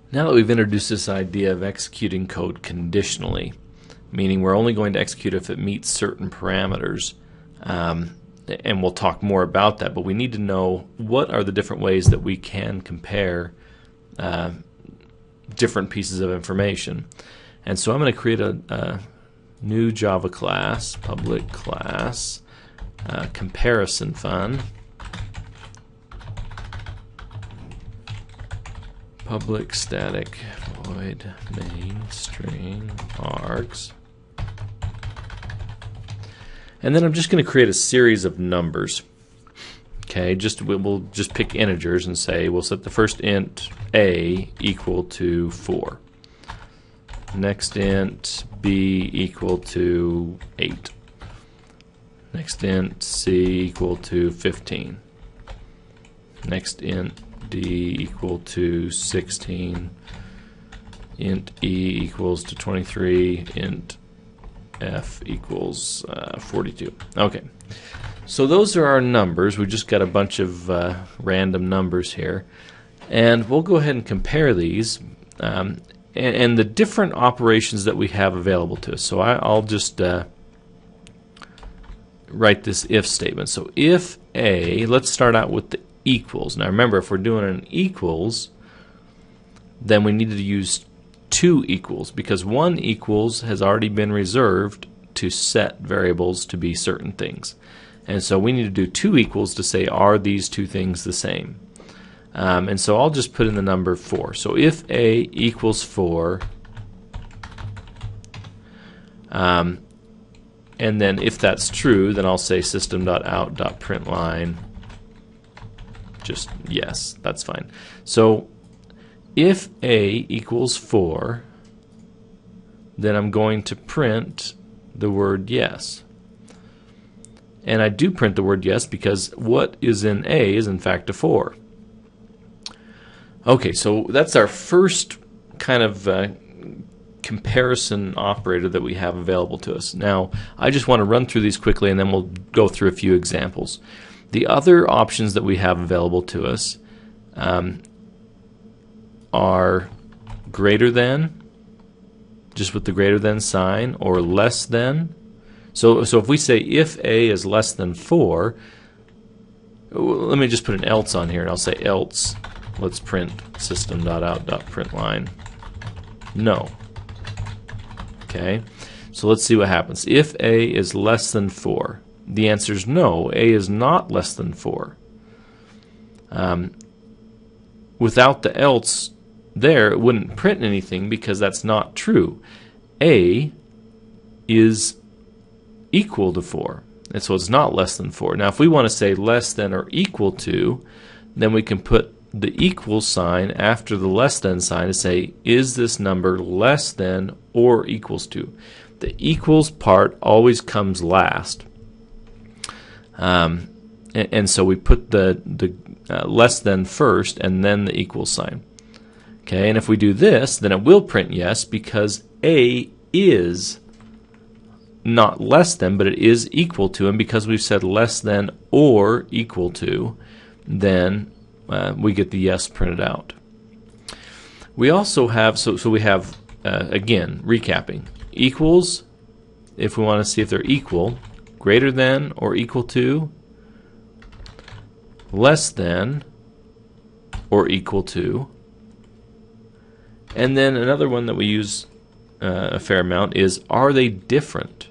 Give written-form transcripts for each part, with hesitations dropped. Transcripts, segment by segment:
Now that we've introduced this idea of executing code conditionally, meaning we're only going to execute if it meets certain parameters, and we'll talk more about that, but we need to know what are the different ways that we can compare different pieces of information. And so I'm going to create a new Java class, public class, comparison fun. Public static void main string args. And then I'm just going to create a series of numbers. Okay, we'll just pick integers and say we'll set the first int a equal to 4. Next int b equal to 8. Next int c equal to 15. Next int d equal to 16. Int e equals to 23. Int f equals 42. Okay, so those are our numbers. We just got a bunch of random numbers here, and we'll go ahead and compare these and the different operations that we have available to us. So I'll just write this if statement. So if a, let's start out with the equals. Now remember, if we're doing an equals, then we need to use two equals, because one equals has already been reserved to set variables to be certain things. And so we need to do two equals to say, are these two things the same? And so I'll just put in the number 4. So if a equals 4, and then if that's true, then I'll say system.out.println just yes, that's fine. So if a equals 4, then I'm going to print the word yes. And I do print the word yes because what is in a is in fact a 4. Okay, so that's our first kind of comparison operator that we have available to us. Now, I just want to run through these quickly and then we'll go through a few examples. The other options that we have available to us are greater than, just with the greater than sign, or less than. So if we say if a is less than 4, let me just put an else on here, and I'll say else. Let's print system.out.println no. Okay, so let's see what happens. If a is less than 4, the answer is no, a is not less than 4. Without the else there, it wouldn't print anything because that's not true. A is equal to 4, and so it's not less than 4. Now if we want to say less than or equal to, then we can put the equal sign after the less than sign to say, is this number less than or equals to? The equals part always comes last. And so we put the less than first and then the equal sign. Okay, and if we do this, then it will print yes because a is not less than, but it is equal to, and because we've said less than or equal to, then we get the yes printed out. We also have, so we have, again, recapping, equals, if we want to see if they're equal, greater than or equal to, less than or equal to, and then another one that we use a fair amount is, are they different?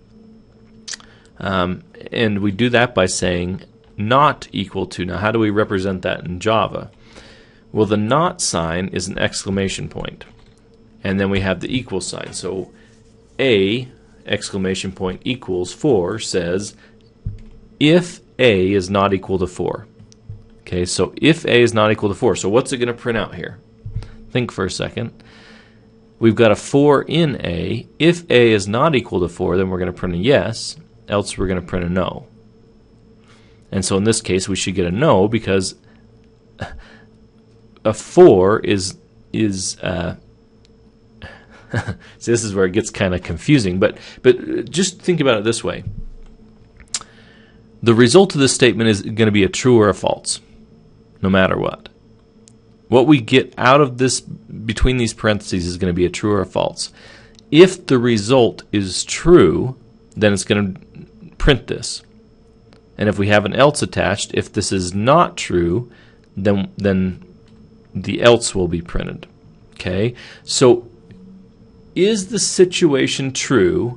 And we do that by saying not equal to. Now how do we represent that in Java? Well, the not sign is an exclamation point, and then we have the equal sign. So a exclamation point equals 4 says if a is not equal to 4. Okay, so if a is not equal to 4, so what's it going to print out here? Think for a second. We've got a 4 in a. If a is not equal to 4, then we're going to print a yes, else we're going to print a no. And so in this case we should get a no because a 4 is see, this is where it gets kind of confusing, but just think about it this way. The result of this statement is going to be a true or a false, no matter what. What we get out of this between these parentheses is going to be a true or a false. If the result is true, then it's going to print this. And if we have an else attached, if this is not true, then the else will be printed. Okay? So is the situation true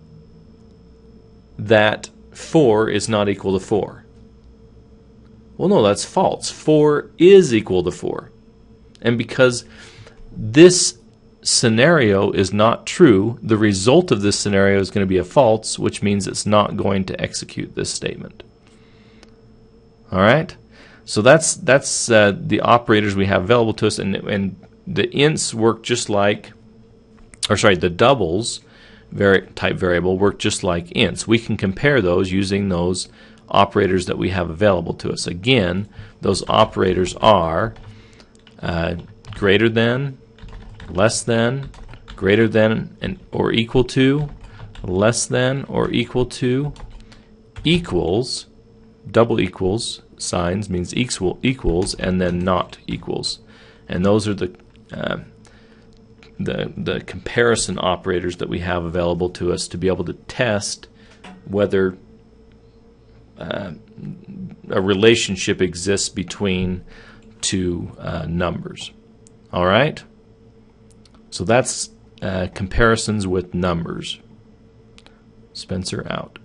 that 4 is not equal to 4? Well, no, that's false. 4 is equal to 4. And because this scenario is not true, the result of this scenario is going to be a false, which means it's not going to execute this statement. All right? So that's the operators we have available to us, and the ints work just like, or sorry, the doubles type variable work just like ints. We can compare those using those operators that we have available to us. Again, those operators are greater than, less than, greater than and or equal to, less than or equal to, equals, double equals signs means equals, and then not equals. And those are the comparison operators that we have available to us to be able to test whether a relationship exists between two numbers. All right? So that's comparisons with numbers. Spencer out.